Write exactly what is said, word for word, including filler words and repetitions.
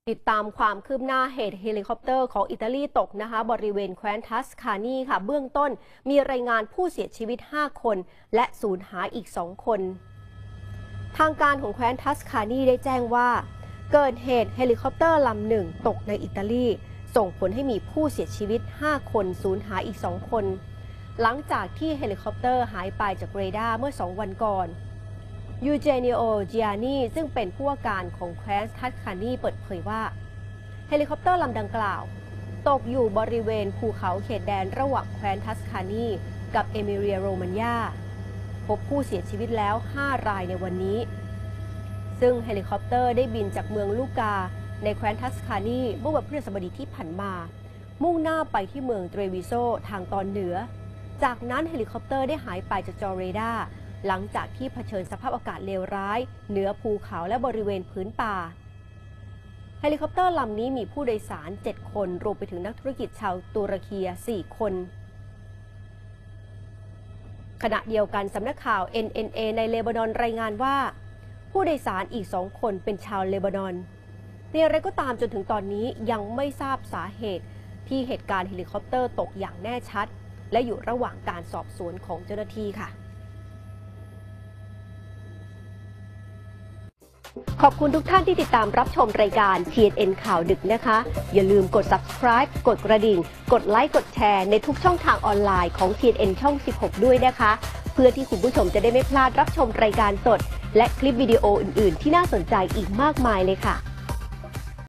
ติดตามความคืบหน้าเหตุเฮลิคอปเตอร์ของอิตาลีตกนะคะบริเวณแคว้นทัสคานีค่ะเบื้องต้นมีรายงานผู้เสียชีวิตห้าคนและสูญหายอีกสองคนทางการของแคว้นทัสคานีได้แจ้งว่าเกิดเหตุเฮลิคอปเตอร์ลำหนึ่งตกในอิตาลีส่งผลให้มีผู้เสียชีวิตห้าคนสูญหายอีกสองคนหลังจากที่เฮลิคอปเตอร์หายไปจากเรดาร์เมื่อสองวันก่อนยูเจเนโอ จิอานีซึ่งเป็นผู้ว่าการของแคว้นทัสคานีเปิดเผยว่าเฮลิคอปเตอร์ลำดังกล่าวตกอยู่บริเวณภูเขาเขตแดนระหว่างแคว้นทัสคานีกับเอมิเรียโรมันญาพบผู้เสียชีวิตแล้วห้ารายในวันนี้ซึ่งเฮลิคอปเตอร์ได้บินจากเมืองลูกาในแคว้นทัสคานีเมื่อวันพฤหัสบดีที่ผ่านมามุ่งหน้าไปที่เมืองเตรวิโซทางตอนเหนือจากนั้นเฮลิคอปเตอร์ได้หายไปจากจอเรดาร์หลังจากที่เผชิญสภาพอากาศเลวร้ายเหนือภูเขาและบริเวณพื้นป่าเฮลิคอปเตอร์ลำนี้มีผู้โดยสารเจ็ดคนรวมไปถึงนักธุรกิจชาวตุรกีสี่คนขณะเดียวกันสำนักข่าว เอ็น เอ็น เอ ในเลบานอนรายงานว่าผู้โดยสารอีกสองคนเป็นชาวเลบานอนอย่างไรก็ตามจนถึงตอนนี้ยังไม่ทราบสาเหตุที่เหตุการณ์เฮลิคอปเตอร์ตกอย่างแน่ชัดและอยู่ระหว่างการสอบสวนของเจ้าหน้าที่ค่ะขอบคุณทุกท่านที่ติดตามรับชมรายการ ที เอ็น เอ็น ข่าวดึกนะคะอย่าลืมกด ซับสไครบ์ กดกระดิ่งกดไลค์กดแชร์ในทุกช่องทางออนไลน์ของ ที เอ็น เอ็น ช่องสิบหกด้วยนะคะเพื่อที่คุณผู้ชมจะได้ไม่พลาดรับชมรายการสดและคลิปวิดีโออื่นๆที่น่าสนใจอีกมากมายเลยค่ะ